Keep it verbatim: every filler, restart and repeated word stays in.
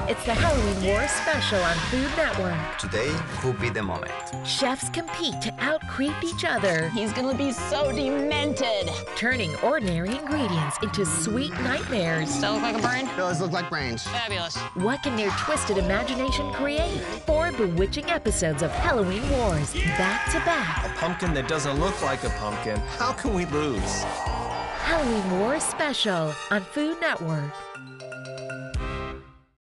It's the Halloween Wars special on Food Network. Today could be the moment. Chefs compete to out-creep each other. He's gonna be so demented. Turning ordinary ingredients into sweet nightmares. Does that look like a brain? Those look like brains. Fabulous. What can their twisted imagination create? Four bewitching episodes of Halloween Wars, back to back. A pumpkin that doesn't look like a pumpkin. How can we lose? Halloween Wars special on Food Network.